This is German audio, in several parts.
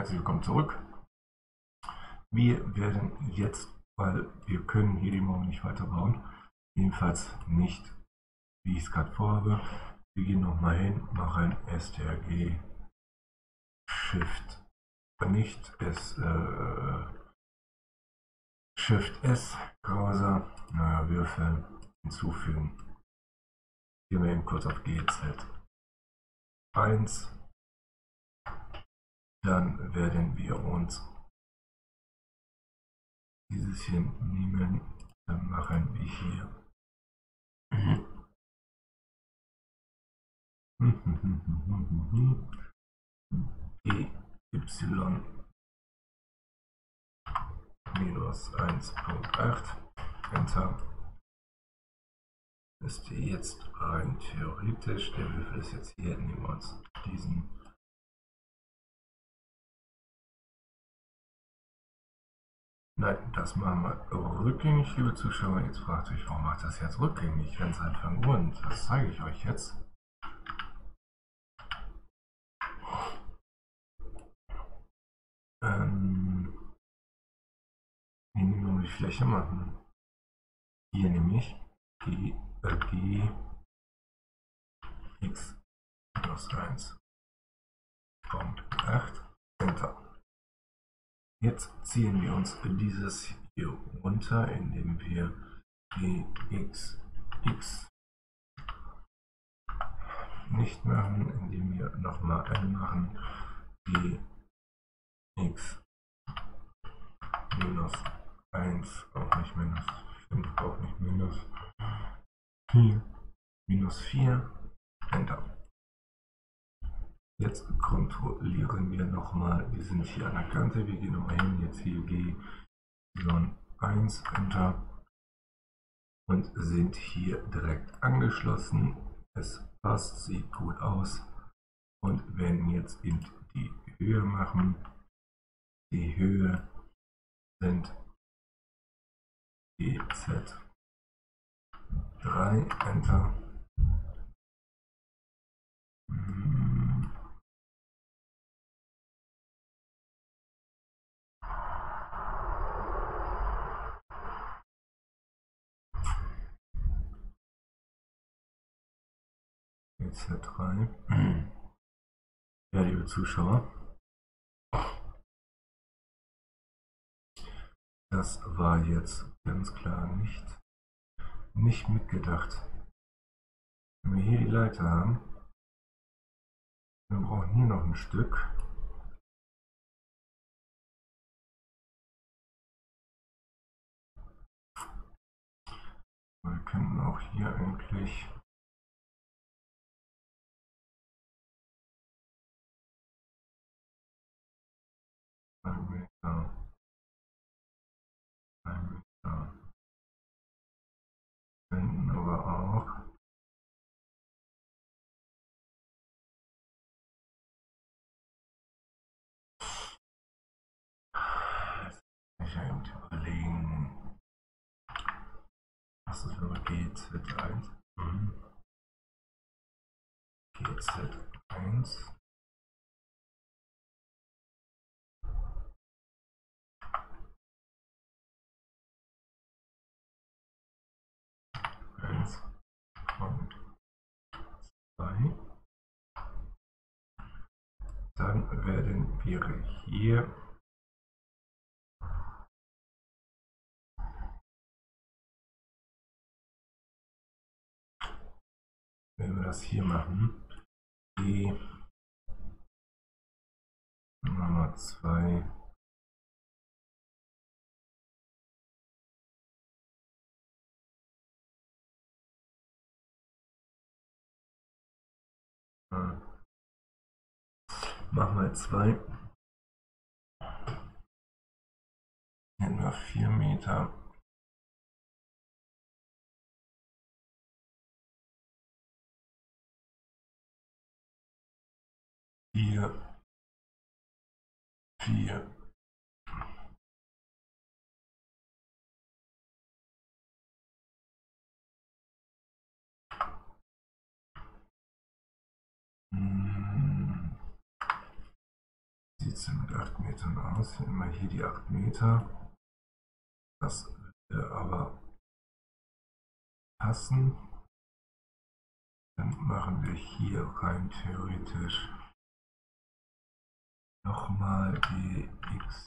herzlich willkommen zurück. Wir werden jetzt, weil wir können hier die Mauer nicht weiterbauen, jedenfalls nicht, wie ich es gerade vorhabe. Wir gehen nochmal hin, machen strg Shift, nicht Shift S, Cursor, Würfel hinzufügen. Gehen wir eben kurz auf GZ 1. Dann werden wir uns dieses hier nehmen, dann machen wir hier y minus 1.8 Enter. Ist jetzt rein theoretisch, der Würfel ist jetzt hier, nehmen wir uns diesen Nein, das machen wir rückgängig, liebe Zuschauer. Jetzt fragt euch, warum macht das jetzt rückgängig? Ganz einfachen Grund. Das zeige ich euch jetzt. Hier nehmen wir die Fläche machen. Hier nämlich G x minus 1.8 Enter. Jetzt ziehen wir uns dieses hier runter, indem wir gx nicht machen, indem wir nochmal machen gx minus 1, auch nicht minus 5, auch nicht minus 4, minus 4, Enter. Jetzt kontrollieren wir nochmal, wir sind hier an der Kante, wir gehen nochmal hin, jetzt hier G1, Enter und sind hier direkt angeschlossen. Es passt, sieht gut aus. Und wenn jetzt in die Höhe machen, die Höhe sind GZ 3, Enter. GZ3. Ja, liebe Zuschauer, das war jetzt ganz klar nicht mitgedacht. Wenn wir hier die Leiter haben, wir brauchen hier noch ein Stück. Wir könnten auch hier eigentlich einen Meter könnten aber auch ich eben überlegen, was ist aber GZ1? GZ1 1 und 2. Dann werden wir hier wenn wir das hier machen, G Nummer 2 machen wir 2, hätten wir 4 Meter. Vier. sieht es denn mit 8 Metern aus? Immer hier die 8 Meter. Das würde aber passen. Dann machen wir hier rein theoretisch nochmal dx.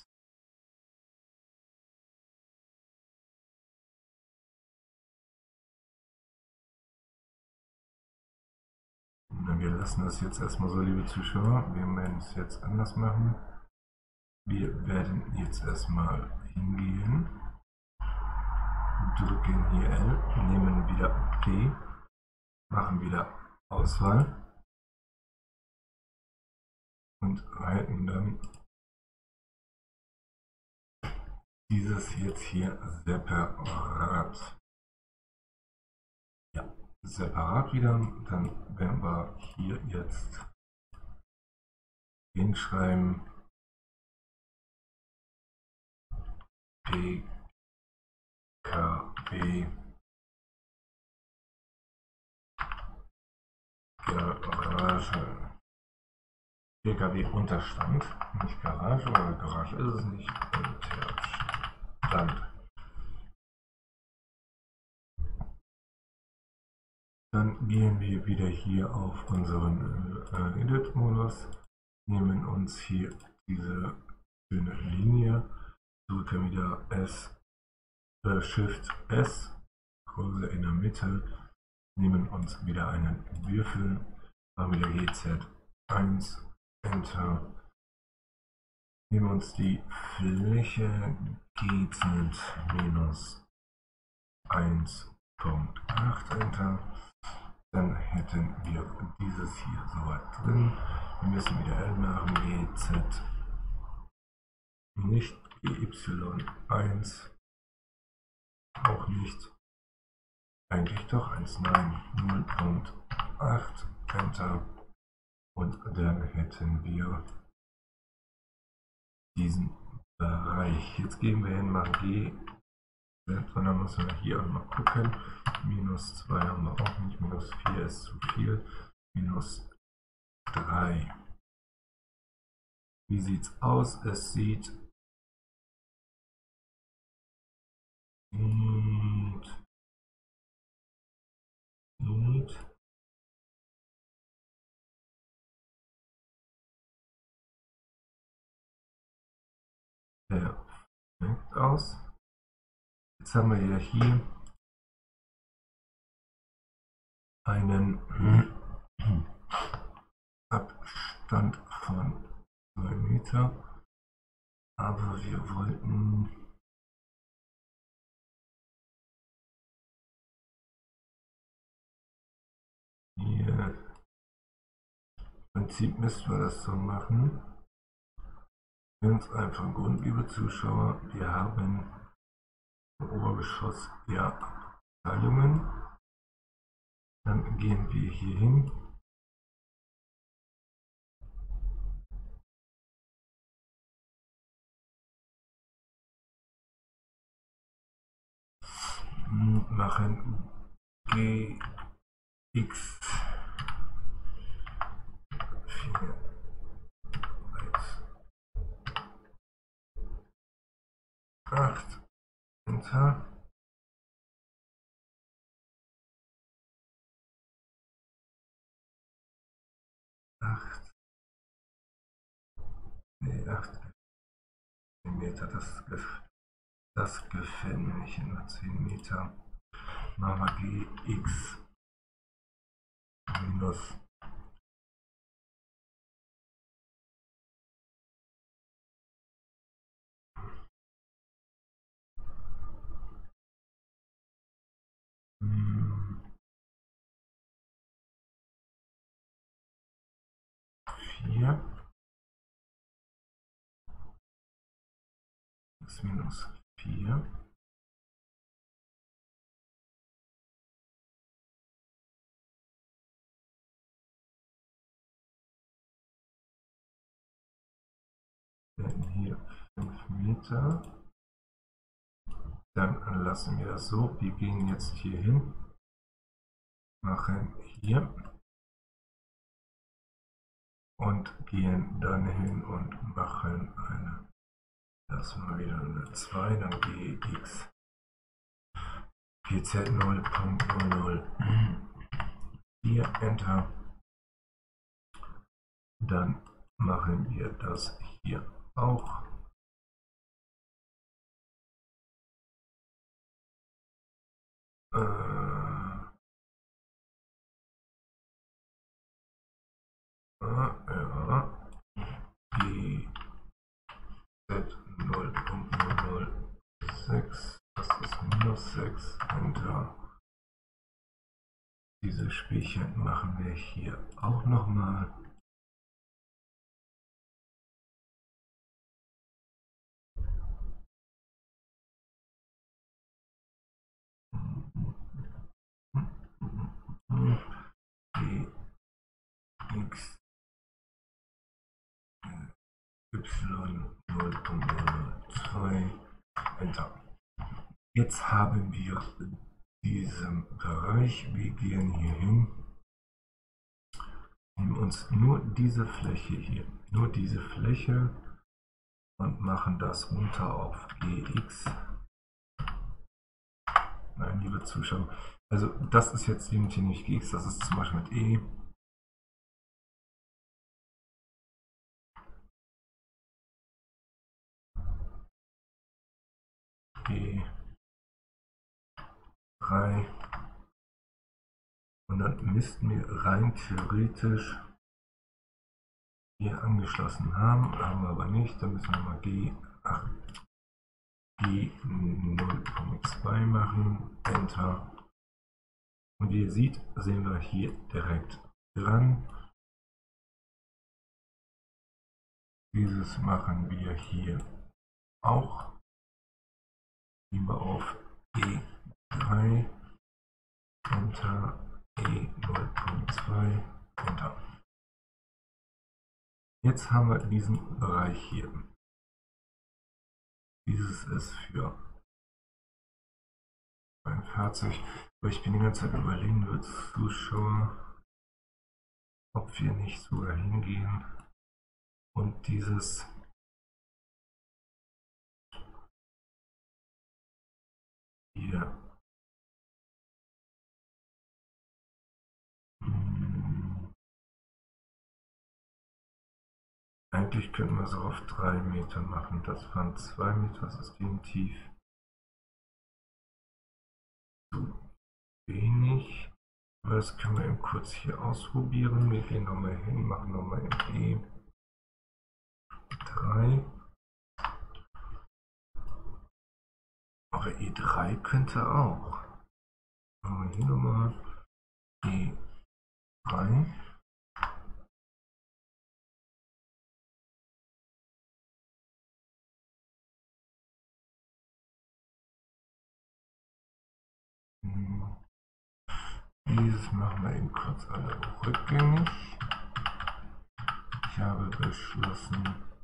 Wir lassen das jetzt erstmal so, liebe Zuschauer. Wir werden es jetzt anders machen. Wir werden jetzt erstmal hingehen, drücken hier L, nehmen wieder P, machen wieder Auswahl und halten dann dieses jetzt hier separat. Ja, separat wieder. Dann werden wir hier jetzt hinschreiben PKW Garage. PKW Unterstand, nicht Garage, weil Garage ist es nicht. Unterstand. Dann gehen wir wieder hier auf unseren Edit-Modus, nehmen uns hier diese schöne Linie, drücken wieder Shift S, Kurse in der Mitte, nehmen uns wieder einen Würfel, machen wieder GZ1, Enter, nehmen uns die Fläche GZ minus 1.8, Enter. Dann hätten wir dieses hier soweit drin. Wir müssen wieder L machen, GZ, nicht GY1, auch nicht, eigentlich doch 1, nein, 0.8, Enter. Und dann hätten wir diesen Bereich. Jetzt gehen wir hin, machen G, und dann müssen wir hier auch mal gucken. Minus 2 haben wir auch nicht, minus 4 ist zu viel, minus 3. Wie sieht es aus? Es sieht perfekt aus. Jetzt haben wir ja hier einen Abstand von 2 Meter, aber wir wollten hier, im Prinzip müssen wir das so machen. Ganz einfach Grund, liebe Zuschauer, wir haben im Obergeschoss ja Abteilungen. Dann gehen wir hier hin. Machen GX 4 8 Enter. Nee, 8 Meter, das gefällt mir nicht, in 10 Meter. Machen wir GX minus hier x minus 4 werden hier 5 Meter. Dann lassen wir das so. Wir gehen jetzt hier hin, machen hier und gehen dann hin und machen eine, das mal wieder eine 2, dann gx 4z0.004 Enter. Dann machen wir das hier auch. GZ0.006, das ist -6, Enter. Diese Spielchen machen wir hier auch nochmal. X y0.02 Enter. Jetzt haben wir diesen Bereich. Wir gehen hier hin, nehmen uns nur diese Fläche hier, nur diese Fläche und machen das runter auf gx. Nein, liebe Zuschauer, also das ist jetzt hier nicht gx, das ist zum Beispiel mit e. E3 und dann müssten wir rein theoretisch hier angeschlossen haben wir aber nicht, dann müssen wir mal G0.2 machen, Enter. Und wie ihr seht, sehen wir hier direkt dran. Dieses machen wir hier auch. Gehen wir auf E3, Enter, E0.2, Enter. Jetzt haben wir diesen Bereich hier. Dieses ist für 42. Aber ich bin die ganze Zeit überlegen, liebe Zuschauer, ob wir nicht sogar hingehen und dieses hier eigentlich könnten wir es auch auf 3 Meter machen. Das waren 2 Meter, das ist definitiv zu wenig. Aber das können wir eben kurz hier ausprobieren. Wir gehen nochmal hin, machen nochmal in E3. Aber E3 könnte auch. Machen wir hier nochmal E3. Dieses machen wir eben kurz alle rückgängig. Ich habe beschlossen,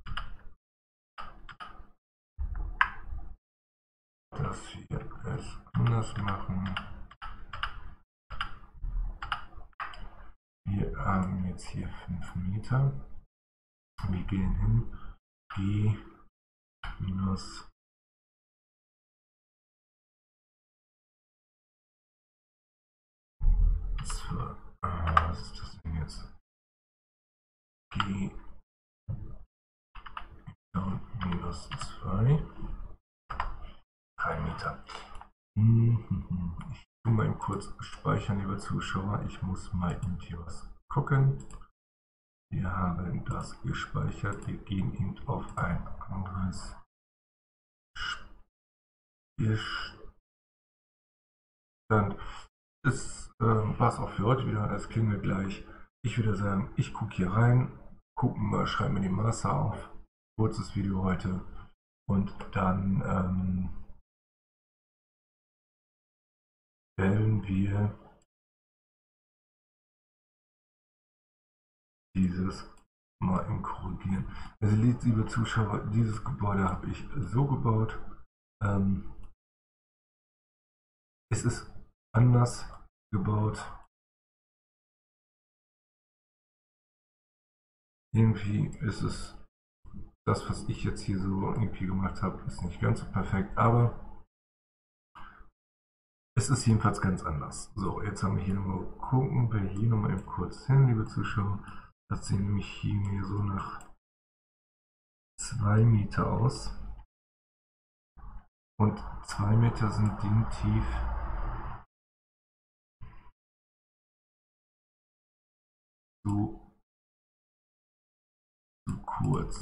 dass wir es anders machen. Wir haben jetzt hier 5 Meter. Wir gehen hin, G minus was ist das denn jetzt? G minus 2, 3 Meter. Ich tue mal kurz speichern, liebe Zuschauer. Ich muss mal hier was gucken. Wir haben das gespeichert. Wir gehen eben auf ein anderes Spielstand. Das war es auch für heute wieder. Das klingelt gleich. Ich würde sagen, ich gucke hier rein, gucken mal, schreiben mir die Maße auf. Kurzes Video heute. Und dann werden wir dieses mal im korrigieren. Also liebe Zuschauer, dieses Gebäude habe ich so gebaut. Es ist anders gebaut. Irgendwie ist es, das, was ich jetzt hier so irgendwie gemacht habe, ist nicht ganz so perfekt, aber es ist jedenfalls ganz anders. So, jetzt haben wir hier nochmal gucken, will hier nochmal eben kurz hin, liebe Zuschauer. Das sieht nämlich hier mir so nach 2 Meter aus. Und 2 Meter sind definitiv zu kurz.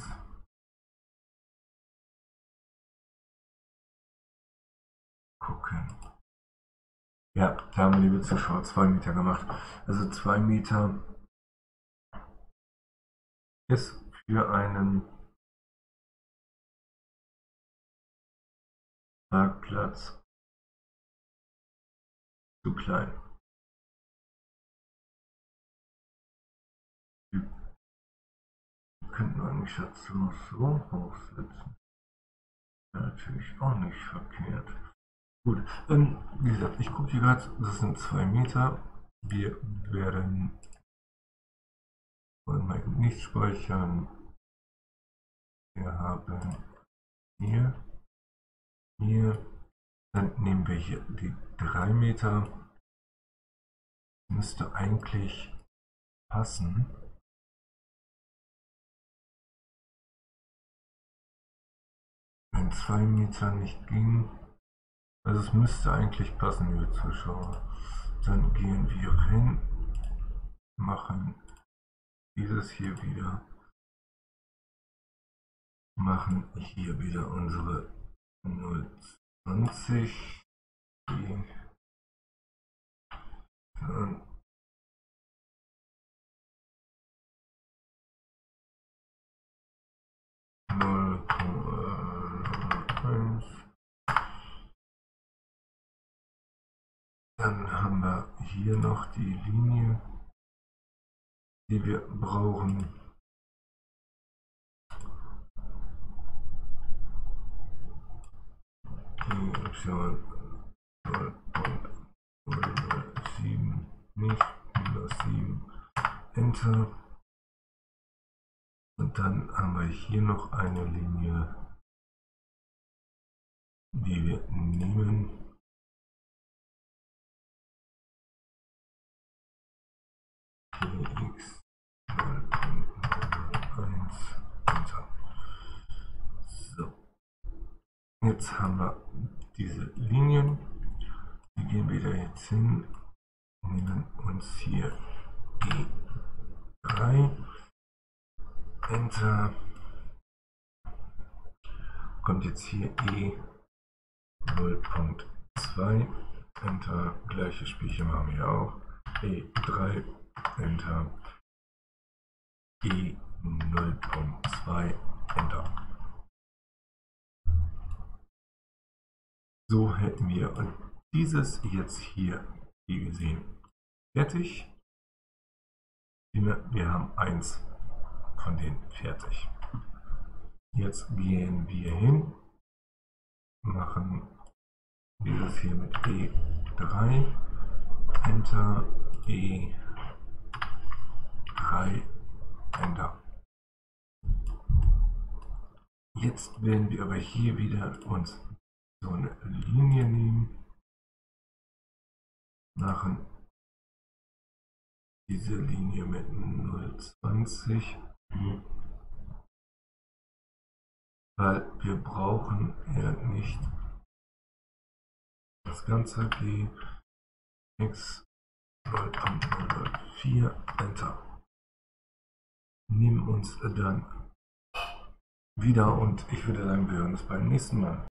Gucken. Ja, da haben wir, liebe Zuschauer, 2 Meter gemacht. Also 2 Meter ist für einen Parkplatz zu klein. Wir könnten eigentlich dazu so hochsetzen. Natürlich auch nicht verkehrt. Gut, wie gesagt, ich gucke hier gerade, das sind 2 Meter. Wir werden mal nicht speichern. Wir haben hier, dann nehmen wir hier die 3 Meter. Müsste eigentlich passen. Wenn 2 Meter nicht ging, also es müsste eigentlich passen, liebe Zuschauer. Dann gehen wir hin, machen dieses hier wieder, machen hier wieder unsere 0,20, dann Dann haben wir hier noch die Linie, die wir brauchen. Die Y0.007, nicht minus 7, Enter. Und dann haben wir hier noch eine Linie, die wir nehmen. X 0.01, Enter. So. Jetzt haben wir diese Linien. Die gehen wieder jetzt hin, nehmen uns hier E3, Enter. Kommt jetzt hier E 0.2, Enter. Gleiches Spielchen machen wir auch. E3, Enter. E 0.2, Enter. So hätten wir und dieses jetzt hier, wie wir sehen, fertig. Wir haben eins von denen fertig. Jetzt gehen wir hin, machen dieses hier mit E3, Enter, E3, Enter. Jetzt werden wir aber hier wieder uns so eine Linie nehmen, machen diese Linie mit 0,20, weil wir brauchen ja nicht das ganze G, X 0,04, Enter. Nehmen uns dann wieder und ich würde sagen, wir hören uns beim nächsten Mal.